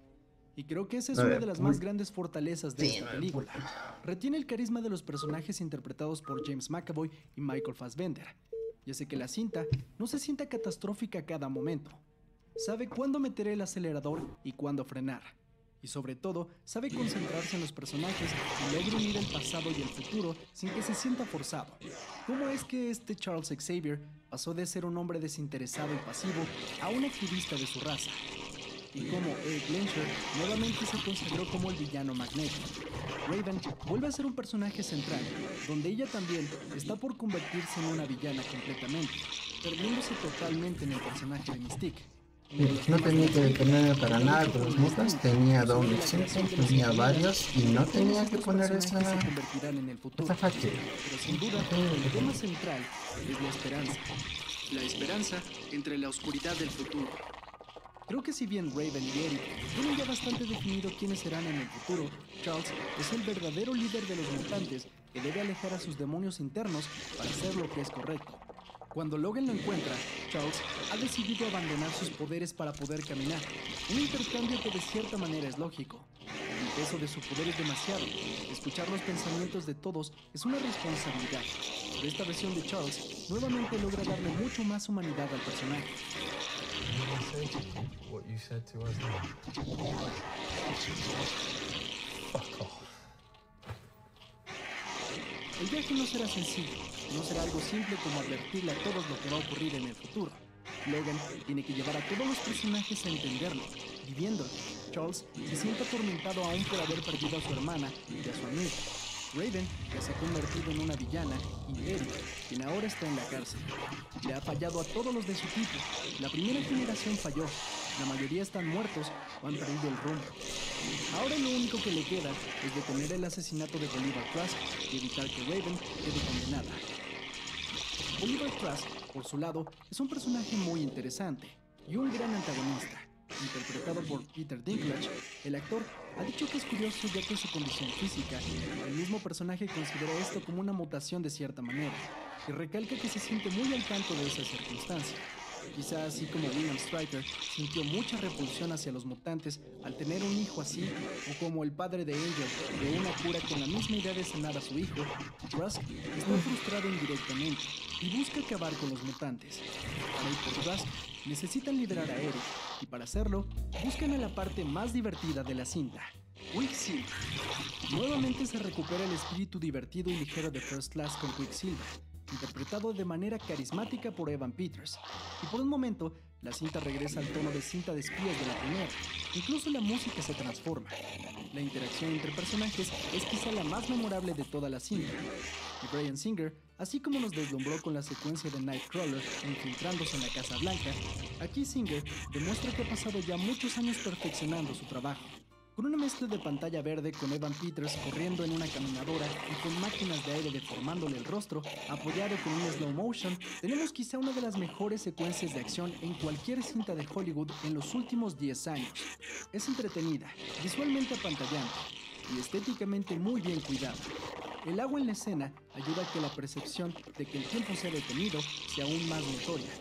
Y creo que esa es una de las más grandes fortalezas de esta película. Retiene el carisma de los personajes interpretados por James McAvoy y Michael Fassbender, y hace que la cinta no se sienta catastrófica a cada momento. Sabe cuándo meter el acelerador y cuándo frenar. Y sobre todo, sabe concentrarse en los personajes y logra unir el pasado y el futuro sin que se sienta forzado. ¿Cómo es que este Charles Xavier pasó de ser un hombre desinteresado y pasivo a un activista de su raza? Y cómo Eric Lehnsherr nuevamente se consagró como el villano Magneto. Raven vuelve a ser un personaje central, donde ella también está por convertirse en una villana completamente, perdiéndose totalmente en el personaje de Mystique. No tenía que detenerme para nada con los mutas, tenía doble Simpson, tenía varios y no tenía que poner esa... se convertirán en el futuro. esa facha. Pero sin duda, el tema central es la esperanza. La esperanza entre la oscuridad del futuro. Creo que si bien Raven y Eric tienen ya bastante definido quiénes serán en el futuro, Charles es el verdadero líder de los mutantes que debe alejar a sus demonios internos para hacer lo que es correcto. Cuando Logan lo encuentra, Charles ha decidido abandonar sus poderes para poder caminar, un intercambio que de cierta manera es lógico. El peso de su poder es demasiado, escuchar los pensamientos de todos es una responsabilidad, pero esta versión de Charles nuevamente logra darle mucho más humanidad al personaje. What you said to us now. Fuck off. El viaje no será sencillo, no será algo simple como advertirle a todos lo que va a ocurrir en el futuro. Logan tiene que llevar a todos los personajes a entenderlo, viviéndolo. Charles se siente atormentado aún por haber perdido a su hermana y a su amigo. Raven, que se ha convertido en una villana, y Eric, quien ahora está en la cárcel. Le ha fallado a todos los de su tipo. La primera generación falló. La mayoría están muertos o han perdido el rumbo. Ahora lo único que le queda es detener el asesinato de Bolivar Trask y evitar que Raven quede condenada. Bolivar Trask, por su lado, es un personaje muy interesante y un gran antagonista. Interpretado por Peter Dinklage, el actor ha dicho que es curioso ya que su condición física, el mismo personaje considera esto como una mutación de cierta manera, y recalca que se siente muy al tanto de esa circunstancia. Quizá así como William Stryker sintió mucha repulsión hacia los mutantes al tener un hijo así, o como el padre de Angel de una cura con la misma idea de sanar a su hijo, Trask está frustrado indirectamente y busca acabar con los mutantes. Para ir por Trask, necesitan liberar a Eric, y para hacerlo, buscan a la parte más divertida de la cinta, Quicksilver. Nuevamente se recupera el espíritu divertido y ligero de First Class con Quicksilver, interpretado de manera carismática por Evan Peters, y por un momento la cinta regresa al tono de cinta de espías de la primera, incluso la música se transforma. La interacción entre personajes es quizá la más memorable de toda la cinta, y Bryan Singer, así como nos deslumbró con la secuencia de Nightcrawler infiltrándose en la Casa Blanca, aquí Singer demuestra que ha pasado ya muchos años perfeccionando su trabajo. Con una mezcla de pantalla verde con Evan Peters corriendo en una caminadora y con máquinas de aire deformándole el rostro, apoyado con un slow motion, tenemos quizá una de las mejores secuencias de acción en cualquier cinta de Hollywood en los últimos diez años. Es entretenida, visualmente apantallante y estéticamente muy bien cuidada. El agua en la escena ayuda a que la percepción de que el tiempo se ha detenido sea aún más notoria.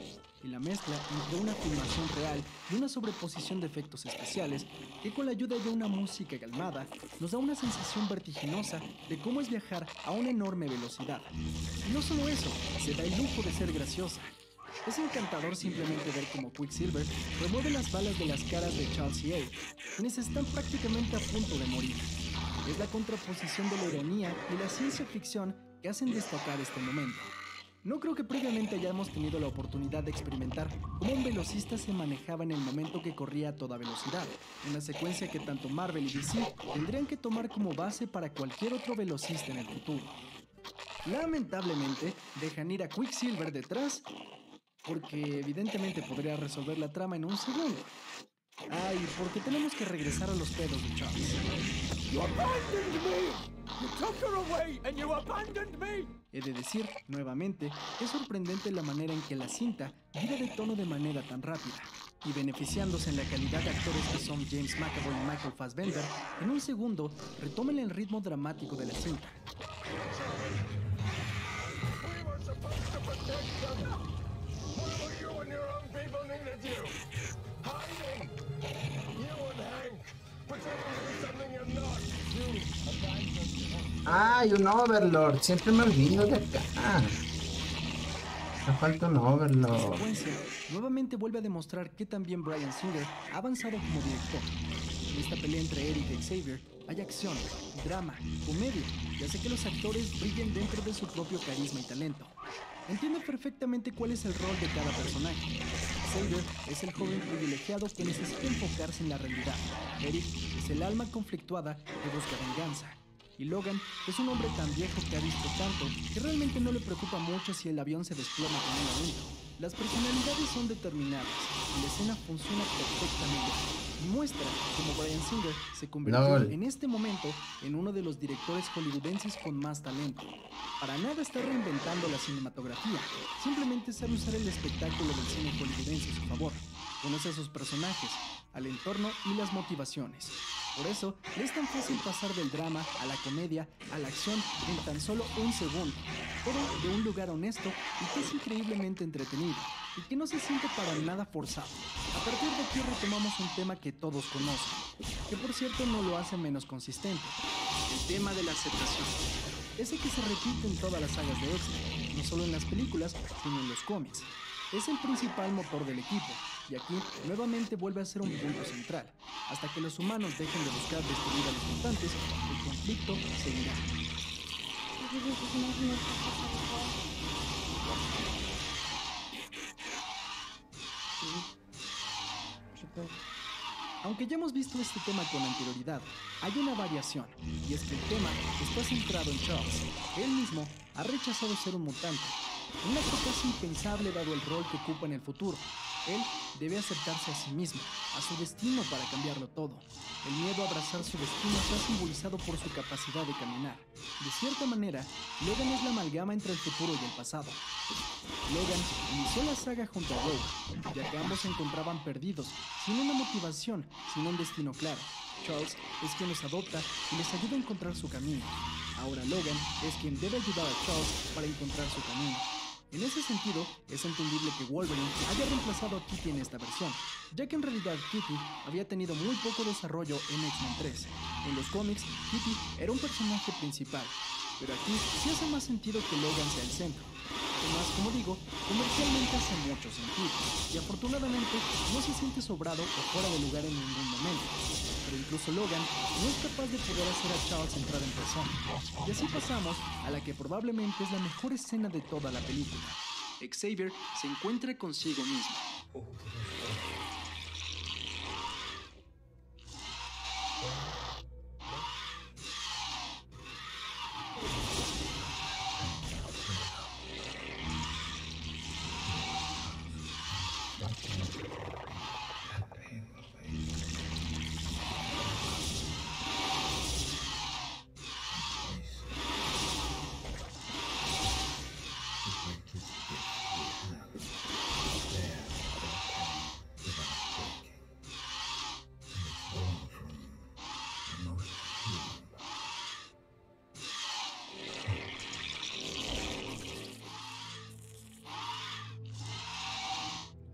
y la mezcla entre una filmación real y una sobreposición de efectos especiales que con la ayuda de una música calmada nos da una sensación vertiginosa de cómo es viajar a una enorme velocidad. Y no solo eso, se da el lujo de ser graciosa. Es encantador simplemente ver cómo Quicksilver remueve las balas de las caras de Charles y Abe, quienes están prácticamente a punto de morir. Es la contraposición de la ironía y la ciencia ficción que hacen destacar este momento. No creo que previamente hayamos tenido la oportunidad de experimentar cómo un velocista se manejaba en el momento que corría a toda velocidad, una secuencia que tanto Marvel y D C tendrían que tomar como base para cualquier otro velocista en el futuro. Lamentablemente, dejan ir a Quicksilver detrás porque evidentemente podría resolver la trama en un segundo. Ay, porque tenemos que regresar a los pedos de Charles. You abandoned me! You took her away and you abandoned me! He de decir, nuevamente, es sorprendente la manera en que la cinta gira de tono de manera tan rápida. Y beneficiándose en la calidad de actores que son James McAvoy y Michael Fassbender, en un segundo retomen el ritmo dramático de la cinta. We were supposed to protect them! What were you and your own people needed you? Hiding! You and Hank! Pretending to be something you're not! You abandoned me! Ay, un Overlord. Siempre me olvido de acá. Me falta un Overlord. La secuencia nuevamente vuelve a demostrar que también Bryan Singer ha avanzado como director. En esta pelea entre Eric y Xavier hay acción, drama, comedia y hace que los actores brillen dentro de su propio carisma y talento. Entiende perfectamente cuál es el rol de cada personaje. Xavier es el joven privilegiado que necesita enfocarse en la realidad. Eric es el alma conflictuada que busca venganza. Y Logan es un hombre tan viejo que ha visto tanto que realmente no le preocupa mucho si el avión se desploma con él adentro. Las personalidades son determinadas y la escena funciona perfectamente. Y muestra cómo Bryan Singer se convirtió Lol. en este momento en uno de los directores hollywoodenses con más talento. Para nada está reinventando la cinematografía, simplemente sabe usar el espectáculo del cine hollywoodense a su favor. Conoce a sus personajes, al entorno y las motivaciones. Por eso, le es tan fácil pasar del drama a la comedia a la acción en tan solo un segundo. Todo de un lugar honesto y que es increíblemente entretenido y que no se siente para nada forzado. A partir de aquí retomamos un tema que todos conocen, que por cierto no lo hace menos consistente. El tema de la aceptación. Ese que se repite en todas las sagas de X-Men, no solo en las películas, sino en los cómics. Es el principal motor del equipo, y aquí nuevamente vuelve a ser un punto central. Hasta que los humanos dejen de buscar destruir a los mutantes, el conflicto seguirá. Aunque ya hemos visto este tema con anterioridad, hay una variación, y es que el tema está centrado en Charles. Él mismo ha rechazado ser un mutante, un acto casi impensable dado el rol que ocupa en el futuro. Él debe aceptarse a sí mismo, a su destino para cambiarlo todo. El miedo a abrazar su destino está simbolizado por su capacidad de caminar. De cierta manera, Logan es la amalgama entre el futuro y el pasado. Logan inició la saga junto a Rogue, ya que ambos se encontraban perdidos, sin una motivación, sin un destino claro. Charles es quien los adopta y les ayuda a encontrar su camino. Ahora Logan es quien debe ayudar a Charles para encontrar su camino. En ese sentido, es entendible que Wolverine haya reemplazado a Kitty en esta versión, ya que en realidad Kitty había tenido muy poco desarrollo en X-Men tres. En los cómics, Kitty era un personaje principal, pero aquí sí hace más sentido que Logan sea el centro. Además, como digo, comercialmente hace mucho sentido, y afortunadamente no se siente sobrado o fuera de lugar en ningún momento. Pero incluso Logan no es capaz de poder hacer a Charles entrar en persona. Y así pasamos a la que probablemente es la mejor escena de toda la película. Xavier se encuentra consigo mismo.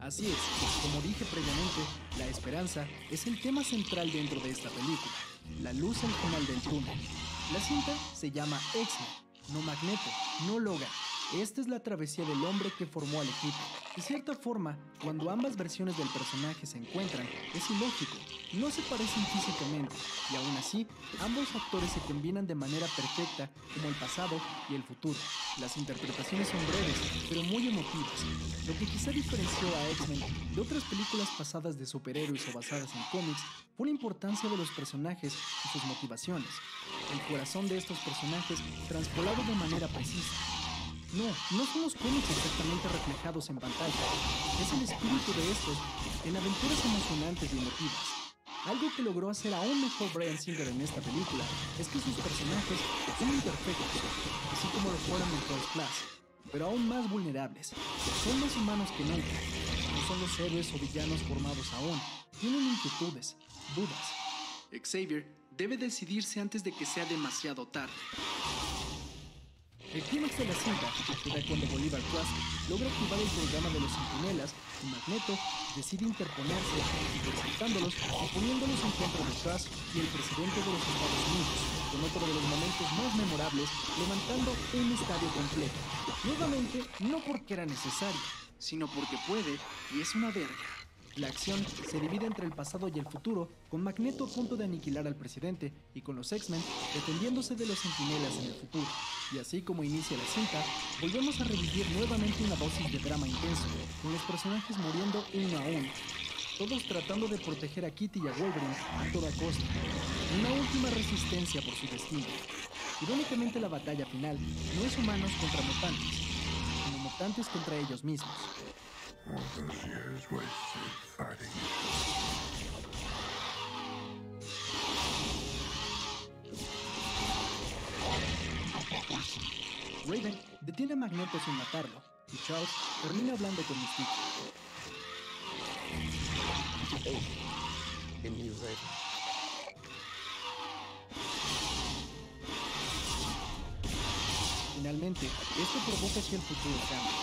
Así es, como dije previamente, la esperanza es el tema central dentro de esta película, la luz al final del túnel. La cinta se llama X-Men, no Magneto, no Logan. Esta es la travesía del hombre que formó al equipo. De cierta forma, cuando ambas versiones del personaje se encuentran, es ilógico, no se parecen físicamente, y aún así, ambos actores se combinan de manera perfecta como el pasado y el futuro. Las interpretaciones son breves, pero muy emotivas. Lo que quizá diferenció a X-Men de otras películas pasadas de superhéroes o basadas en cómics fue la importancia de los personajes y sus motivaciones. El corazón de estos personajes traspolado de manera precisa. No, no son los cómics exactamente reflejados en pantalla, es el espíritu de estos en aventuras emocionantes y emotivas. Algo que logró hacer aún mejor Bryan Singer en esta película es que sus personajes son imperfectos, así como lo fueron en First Class, pero aún más vulnerables. Son más humanos que nunca, no son los héroes o villanos formados aún, tienen inquietudes, dudas. Xavier debe decidirse antes de que sea demasiado tarde. El clímax de la cinta se da cuando Bolívar Trask logra activar el programa de los Centinelas y Magneto decide interponerse, interceptándolos y poniéndolos en contra de Trask y el presidente de los Estados Unidos, con otro de los momentos más memorables, levantando un estadio completo. Nuevamente, no porque era necesario, sino porque puede y es una verga. La acción se divide entre el pasado y el futuro, con Magneto a punto de aniquilar al presidente y con los X-Men defendiéndose de los Centinelas en el futuro. Y así como inicia la cinta, volvemos a revivir nuevamente una dosis de drama intenso, con los personajes muriendo uno a uno, todos tratando de proteger a Kitty y a Wolverine a toda costa. Una última resistencia por su destino. Irónicamente, la batalla final no es humanos contra mutantes, sino mutantes contra ellos mismos. All those years wasted fighting. Raven detiene a Magneto sin matarlo, y Charles termina hablando con Mystique. Hey, in you, Raven. Finalmente, esto provoca que el futuro cambie.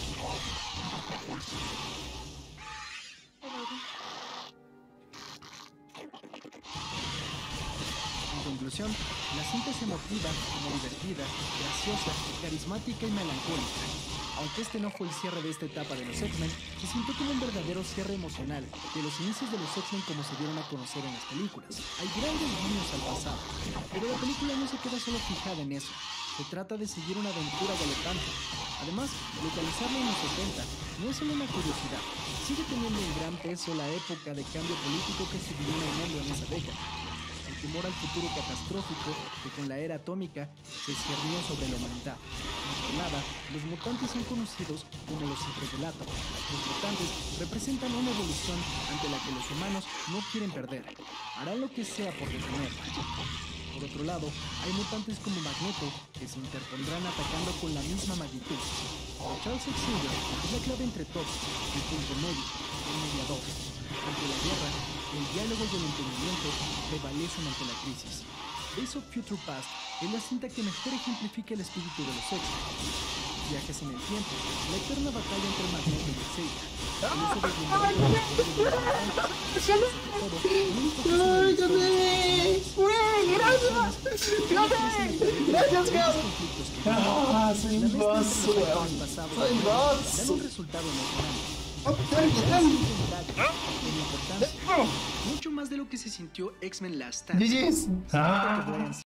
En conclusión, la cinta es emotiva, como divertida, graciosa, carismática y melancólica. Aunque este no fue el cierre de esta etapa de los X-Men, se sintió como un verdadero cierre emocional de los inicios de los X-Men como se dieron a conocer en las películas. Hay grandes guiños al pasado, pero la película no se queda solo fijada en eso. Se trata de seguir una aventura galopante. Además, localizarla en los setenta no es solo una curiosidad, sigue teniendo un gran peso la época de cambio político que se vivió en el mundo en esa década. El temor al futuro catastrófico que con la era atómica se cernió sobre la humanidad. Más que nada, los mutantes son conocidos como los hijos del átomo. Los mutantes representan una evolución ante la que los humanos no quieren perder. Harán lo que sea por detenerla. Por otro lado, hay mutantes como Magneto que se interpondrán atacando con la misma magnitud. Pero Charles Xavier es la clave entre todos, el punto medio, el mediador. Ante la guerra, el diálogo y el entendimiento prevalecen ante la crisis. Days of Future Past es la cinta que mejor ejemplifica el espíritu de los X-Men. Viajes en el tiempo, la eterna batalla entre Magneto y Xavier. El uso de Ah, soy boss, weón. Soy boss. Dan un resultado emocionante. Mucho más de lo que se sintió X-Men Last Stand. G G's. Ah.